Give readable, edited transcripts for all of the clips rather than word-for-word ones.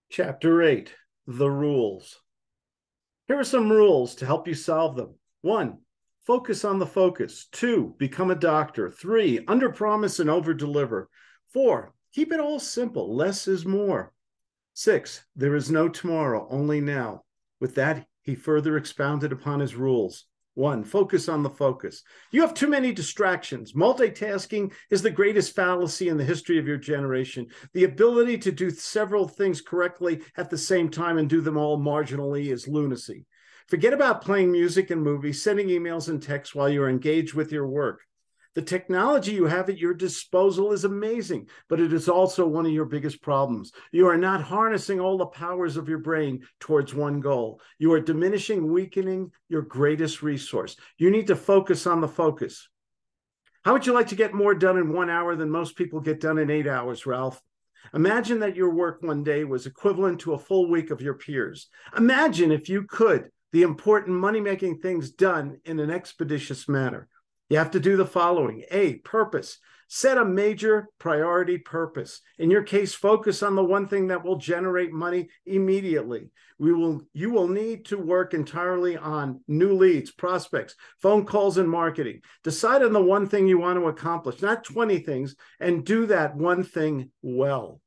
Chapter 8, The Rules. Here are some rules to help you solve them. 1, focus on the focus. 2, become a doctor. 3, underpromise and overdeliver. 4, keep it all simple. Less is more. 6, there is no tomorrow, only now. With that, he further expounded upon his rules. 1, focus on the focus. You have too many distractions. Multitasking is the greatest fallacy in the history of your generation. The ability to do several things correctly at the same time and do them all marginally is lunacy. Forget about playing music and movies, sending emails and texts while you're engaged with your work. The technology you have at your disposal is amazing, but it is also one of your biggest problems. You are not harnessing all the powers of your brain towards one goal. You are diminishing, weakening your greatest resource. You need to focus on the focus. How would you like to get more done in 1 hour than most people get done in 8 hours, Ralph? Imagine that your work one day was equivalent to a full week of your peers. Imagine, if you could, the important money-making things done in an expeditious manner. You have to do the following. A, purpose. Set a major priority purpose. In your case, focus on the one thing that will generate money immediately. You will need to work entirely on new leads, prospects, phone calls, and marketing. Decide on the one thing you want to accomplish, not 20 things, and do that one thing well.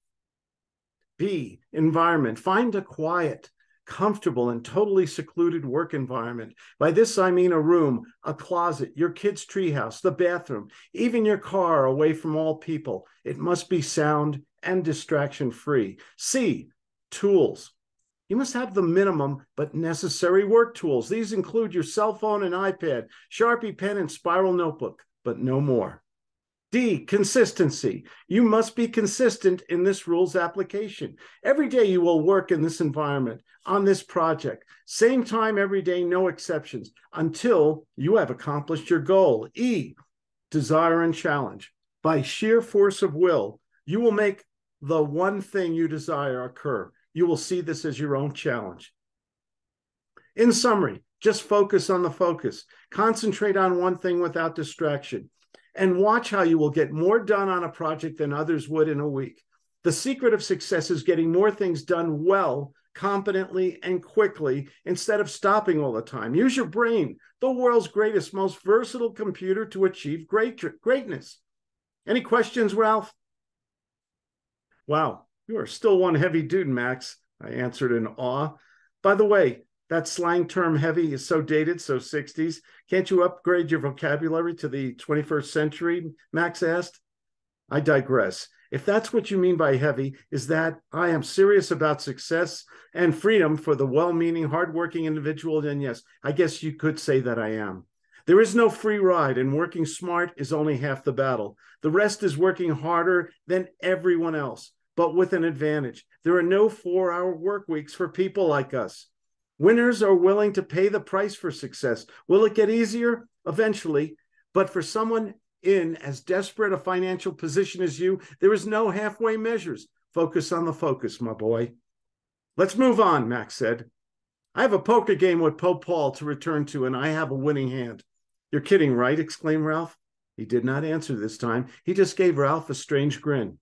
B, environment. Find a quiet, comfortable, and totally secluded work environment. By this, I mean a room, a closet, your kid's treehouse, the bathroom, even your car away from all people. It must be sound and distraction-free. C, tools. You must have the minimum but necessary work tools. These include your cell phone and iPad, Sharpie pen, and spiral notebook, but no more. D, consistency. You must be consistent in this rules application. Every day you will work in this environment, on this project. Same time every day, no exceptions, until you have accomplished your goal. E, desire and challenge. By sheer force of will, you will make the one thing you desire occur. You will see this as your own challenge. In summary, just focus on the focus. Concentrate on one thing without distraction. And watch how you will get more done on a project than others would in a week. The secret of success is getting more things done well, competently, and quickly instead of stopping all the time. Use your brain, the world's greatest, most versatile computer, to achieve greatness. Any questions, Ralph? Wow, you are still one heavy dude, Max, I answered in awe. By the way, that slang term heavy is so dated, so 60s. Can't you upgrade your vocabulary to the 21st century? Max asked. I digress. If that's what you mean by heavy, is that I am serious about success and freedom for the well-meaning, hardworking individual, then yes, I guess you could say that I am. There is no free ride, and working smart is only half the battle. The rest is working harder than everyone else, but with an advantage. There are no 4-hour work weeks for people like us. Winners are willing to pay the price for success. Will it get easier? Eventually. But for someone in as desperate a financial position as you, there is no halfway measures. Focus on the focus, my boy. Let's move on, Max said. I have a poker game with Pope Paul to return to, and I have a winning hand. You're kidding, right? Exclaimed Ralph. He did not answer this time. He just gave Ralph a strange grin.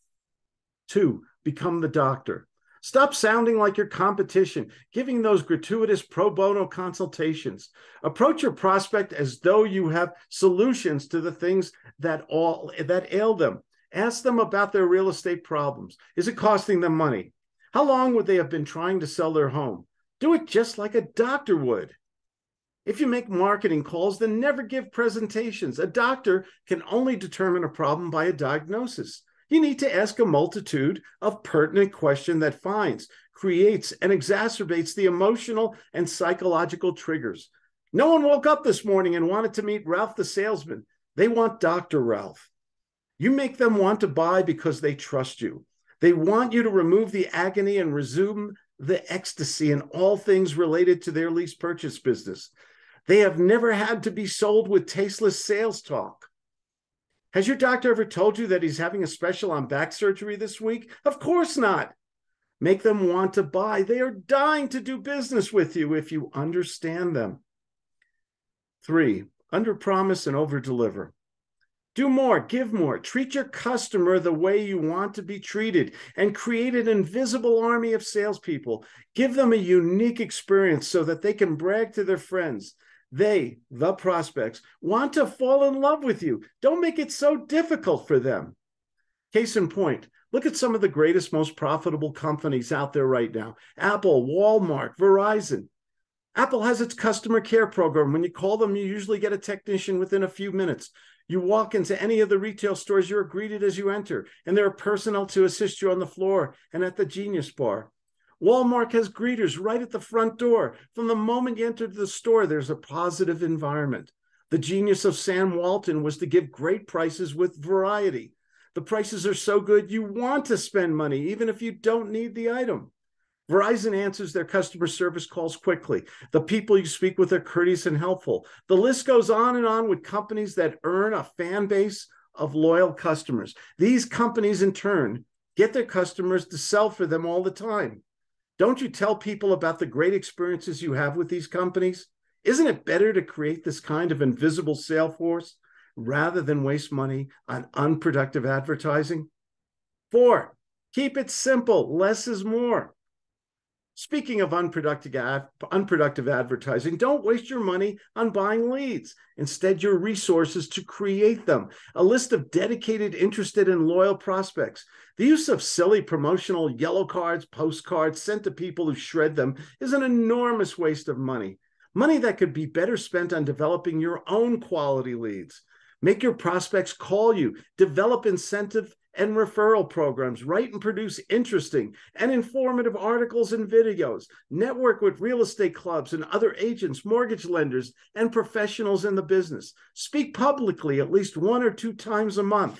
2, become the doctor. Stop sounding like your competition, giving those gratuitous pro bono consultations. Approach your prospect as though you have solutions to the things that ail them. Ask them about their real estate problems. Is it costing them money? How long would they have been trying to sell their home? Do it just like a doctor would. If you make marketing calls, then never give presentations. A doctor can only determine a problem by a diagnosis. You need to ask a multitude of pertinent questions that finds, creates, and exacerbates the emotional and psychological triggers. No one woke up this morning and wanted to meet Ralph the salesman. They want Dr. Ralph. You make them want to buy because they trust you. They want you to remove the agony and resume the ecstasy in all things related to their lease purchase business. They have never had to be sold with tasteless sales talk. Has your doctor ever told you that he's having a special on back surgery this week? Of course not. Make them want to buy. They are dying to do business with you if you understand them. 3, underpromise and overdeliver. Do more, give more, treat your customer the way you want to be treated, and create an invisible army of salespeople. Give them a unique experience so that they can brag to their friends. They, the prospects, want to fall in love with you. Don't make it so difficult for them. Case in point, look at some of the greatest, most profitable companies out there right now. Apple, Walmart, Verizon. Apple has its customer care program. When you call them, you usually get a technician within a few minutes. You walk into any of the retail stores, you're greeted as you enter, and there are personnel to assist you on the floor and at the Genius Bar. Walmart has greeters right at the front door. From the moment you enter the store, there's a positive environment. The genius of Sam Walton was to give great prices with variety. The prices are so good, you want to spend money, even if you don't need the item. Verizon answers their customer service calls quickly. The people you speak with are courteous and helpful. The list goes on and on with companies that earn a fan base of loyal customers. These companies, in turn, get their customers to sell for them all the time. Don't you tell people about the great experiences you have with these companies? Isn't it better to create this kind of invisible sales force rather than waste money on unproductive advertising? 4, keep it simple. Less is more. Speaking of unproductive advertising, don't waste your money on buying leads. Instead, your resources to create them. A list of dedicated, interested, and loyal prospects. The use of silly promotional yellow cards, postcards sent to people who shred them is an enormous waste of money. Money that could be better spent on developing your own quality leads. Make your prospects call you. Develop incentive and referral programs. Write and produce interesting and informative articles and videos. Network with real estate clubs and other agents, mortgage lenders, and professionals in the business. Speak publicly at least 1 or 2 times a month.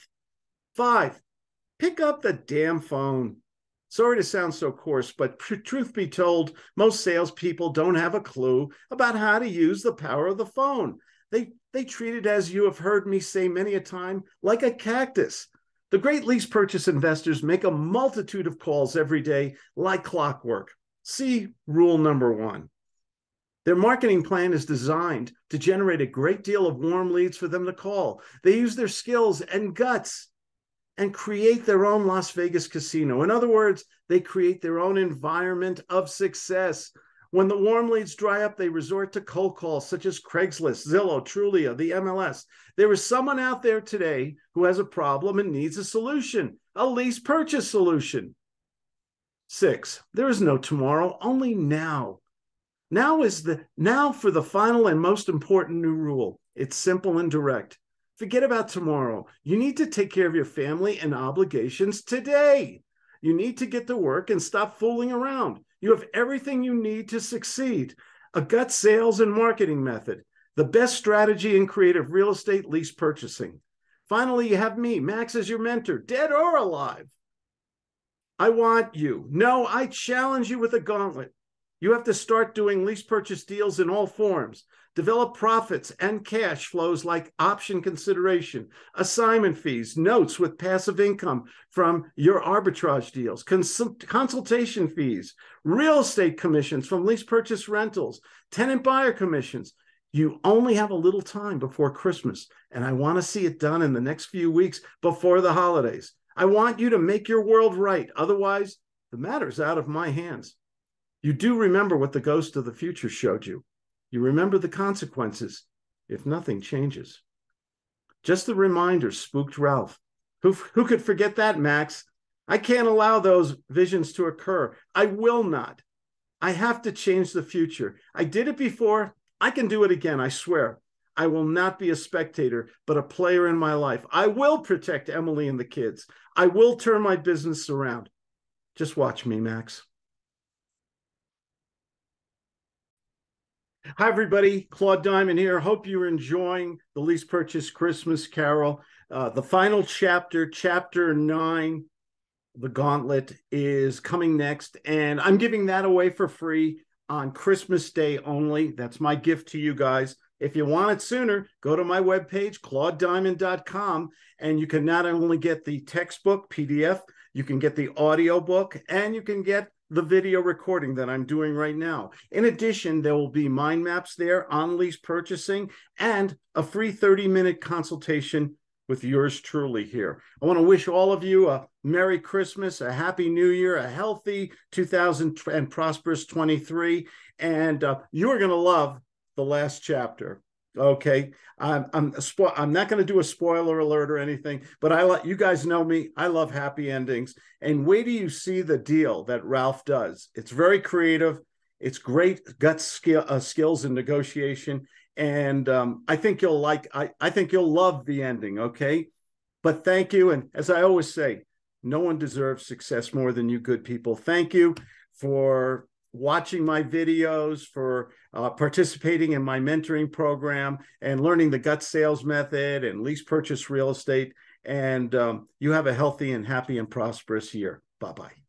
5, pick up the damn phone. Sorry to sound so coarse, but truth be told, most salespeople don't have a clue about how to use the power of the phone. They treat it, as you have heard me say many a time, like a cactus. The great lease purchase investors make a multitude of calls every day like clockwork. See rule number 1. Their marketing plan is designed to generate a great deal of warm leads for them to call. They use their skills and guts and create their own Las Vegas casino. In other words, they create their own environment of success. When the warm leads dry up, they resort to cold calls such as Craigslist, Zillow, Trulia, the MLS. There is someone out there today who has a problem and needs a solution, a lease purchase solution. 6, there is no tomorrow, only now. Now for the final and most important new rule. It's simple and direct. Forget about tomorrow. You need to take care of your family and obligations today. You need to get to work and stop fooling around. You have everything you need to succeed. A gut sales and marketing method, the best strategy in creative real estate lease purchasing. Finally, you have me, Max, as your mentor, dead or alive. I want you. No, I challenge you with a gauntlet. You have to start doing lease purchase deals in all forms. Develop profits and cash flows like option consideration, assignment fees, notes with passive income from your arbitrage deals, consultation fees, real estate commissions from lease purchase rentals, tenant buyer commissions. You only have a little time before Christmas, and I want to see it done in the next few weeks before the holidays. I want you to make your world right. Otherwise, the matter's out of my hands. You do remember what the ghost of the future showed you. You remember the consequences if nothing changes. Just a reminder, spooked Ralph. Who could forget that, Max? I can't allow those visions to occur. I will not. I have to change the future. I did it before. I can do it again, I swear. I will not be a spectator, but a player in my life. I will protect Emily and the kids. I will turn my business around. Just watch me, Max. Hi, everybody. Claude Diamond here. Hope you're enjoying the Lease Purchase Christmas Carol. The final chapter, chapter 9, the Gauntlet, is coming next, and I'm giving that away for free on Christmas Day only. That's my gift to you guys. If you want it sooner, go to my webpage, claudediamond.com, and you can not only get the textbook PDF, you can get the audio book, and you can get the video recording that I'm doing right now. In addition, there will be mind maps there on lease purchasing and a free 30-minute consultation with yours truly here. I want to wish all of you a Merry Christmas, a Happy New Year, a healthy 2000 and prosperous 23. And you're going to love the last chapter. Okay, I'm not going to do a spoiler alert or anything, but you guys know me. I love happy endings. And wait till you see the deal that Ralph does. It's very creative. It's great gut skills in negotiation, and I think you'll like. I think you'll love the ending. Okay, but thank you, and as I always say, no one deserves success more than you good people. Thank you for watching my videos, for participating in my mentoring program, and learning the gut sales method and lease purchase real estate. And you have a healthy and happy and prosperous year. Bye-bye.